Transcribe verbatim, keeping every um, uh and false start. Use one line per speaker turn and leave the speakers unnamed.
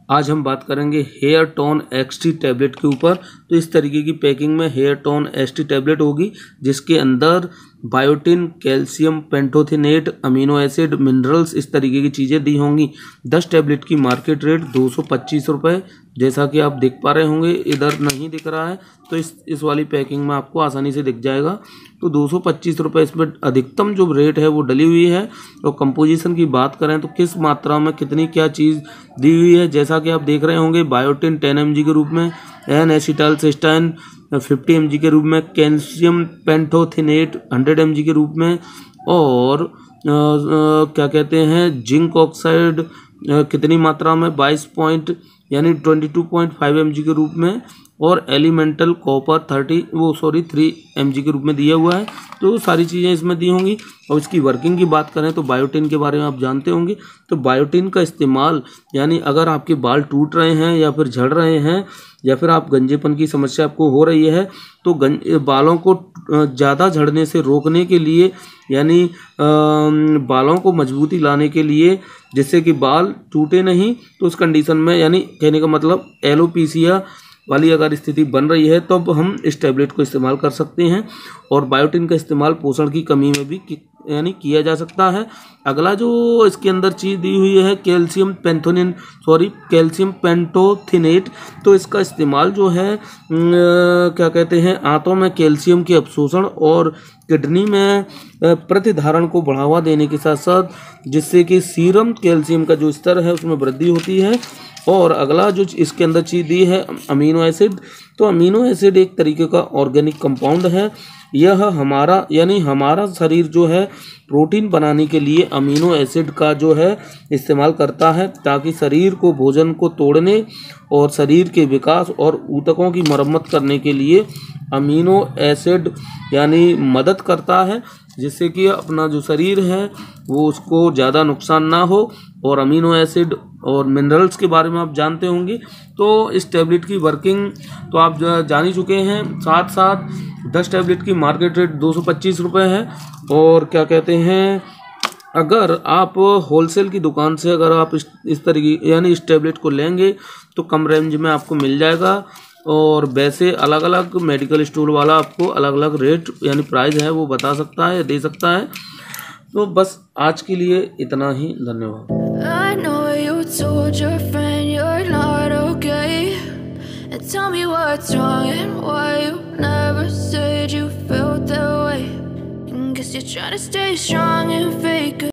आज हम बात करेंगे हेयर टोन एक्सटी टैबलेट के ऊपर। तो इस तरीके की पैकिंग में हेयर टोन एक्सटी टैबलेट होगी, जिसके अंदर biotin, calcium, pantothenate, amino acid, minerals, इस तरीके की चीज़ें दी होंगी। दस टैबलेट की मार्केट रेट दो सौ पच्चीस रुपये, जैसा कि आप देख पा रहे होंगे। इधर नहीं दिख रहा है तो इस इस वाली पैकिंग में आपको आसानी से दिख जाएगा। तो दो सौ पच्चीस रुपये इसमें अधिकतम जो रेट है वो डली हुई है। और कंपोजिशन की बात करें तो किस मात्रा में कितनी क्या चीज़ दी हुई है, जैसा कि आप देख रहे होंगे। बायोटिन टेन एम जी के रूप में, N acetylcysteine fifty M G के रूप में, calcium pantothenate hundred M G के रूप में, और आ, आ, क्या कहते हैं जिंक ऑक्साइड कितनी मात्रा में बाईस पॉइंट यानी बाईस पॉइंट पाँच एम जी के रूप में, और एलिमेंटल कॉपर तीस वो सॉरी थ्री एम जी के रूप में दिया हुआ है। तो सारी चीज़ें इसमें दी होंगी। और इसकी वर्किंग की बात करें तो बायोटिन के बारे में आप जानते होंगे। तो बायोटिन का इस्तेमाल यानी अगर आपके बाल टूट रहे हैं या फिर झड़ रहे हैं या फिर आप गंजेपन की समस्या आपको हो रही है, तो गंज बालों को ज़्यादा झड़ने से रोकने के लिए यानी बालों को मजबूती लाने के लिए, जिससे कि बाल टूटे नहीं, तो उस कंडीशन में यानी कहने का मतलब एलोपेशिया वाली अगर स्थिति बन रही है तो अब हम इस टैबलेट को इस्तेमाल कर सकते हैं। और बायोटिन का इस्तेमाल पोषण की कमी में भी यानी किया जा सकता है। अगला जो इसके अंदर चीज़ दी हुई है calcium panthonin sorry calcium pantothenate. तो इसका इस्तेमाल जो है क्या कहते हैं आंतों में कैल्शियम के अवशोषण और किडनी में प्रतिधारण को बढ़ावा देने के साथ साथ जिससे कि सीरम कैल्शियम का जो स्तर है उसमें वृद्धि होती है। और अगला जो इसके अंदर चीज़ दी है अमीनो एसिड। तो अमीनो एसिड एक तरीके का ऑर्गेनिक कंपाउंड है। यह हमारा यानी हमारा शरीर जो है प्रोटीन बनाने के लिए अमीनो एसिड का जो है इस्तेमाल करता है, ताकि शरीर को भोजन को तोड़ने और शरीर के विकास और ऊतकों की मरम्मत करने के लिए अमीनो एसिड यानी मदद करता है, जिससे कि अपना जो शरीर है वो उसको ज़्यादा नुकसान ना हो। और अमीनो एसिड और मिनरल्स के बारे में आप जानते होंगे। तो इस टैबलेट की वर्किंग तो आप जान ही चुके हैं। साथ साथ दस टैबलेट की मार्केट रेट दो सौ पच्चीस रुपये है। और क्या कहते हैं अगर आप होलसेल की दुकान से अगर आप इस इस तरीके यानी इस टैबलेट को लेंगे तो कम रेंज में आपको मिल जाएगा। और वैसे अलग अलग मेडिकल स्टोर वाला आपको अलग अलग रेट यानी प्राइस है वो बता सकता है, दे सकता है। तो बस आज के लिए इतना ही, धन्यवाद।
I know you told your friend you're not okay, and tell me what's wrong and why you never said you felt that way. And guess you're trying to stay strong and fake it.